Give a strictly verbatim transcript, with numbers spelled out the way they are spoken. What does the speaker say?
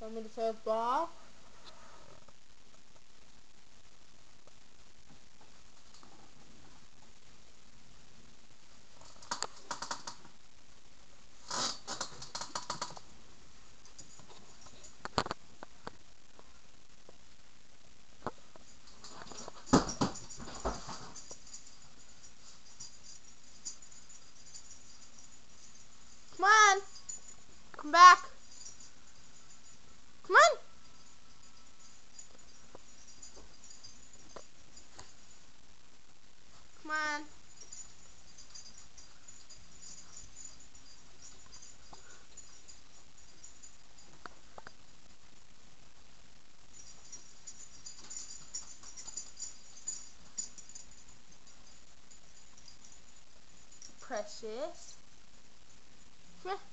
Want me to throw a ball? Come on! Come back! Come on! Come on. Precious. Come here.